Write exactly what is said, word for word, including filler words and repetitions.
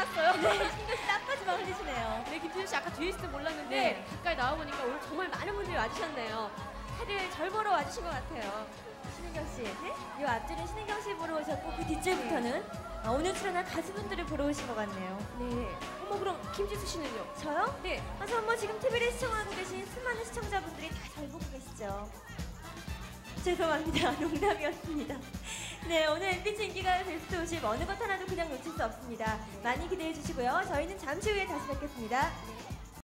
흘렸어요. 네, 신경 씨 땀까지만 흘리시네요. 네, 김진우 씨 아까 뒤에 있을 때 몰랐는데 네. 가까이 나와보니까 오늘 정말 많은 분들이 와주셨네요. 다들 절 보러 와주신 것 같아요. 신은경 씨, 네? 이 앞줄은 신은경 씨 보러 오셨고 그 뒷줄부터는 아, 오늘 출연한 가수분들을 보러 오신 것 같네요. 네. 어머, 그럼 김지수 씨는요? 저요? 네. 그래서 뭐 지금 티비를 시청하고 계신 수많은 시청자분들이 다 잘 보고 계시죠. 죄송합니다. 농담이었습니다. 네, 오늘 엠비씨 인기가요 베스트 오십 어느 것 하나도 그냥 놓칠 수 없습니다. 많이 기대해 주시고요. 저희는 잠시 후에 다시 뵙겠습니다.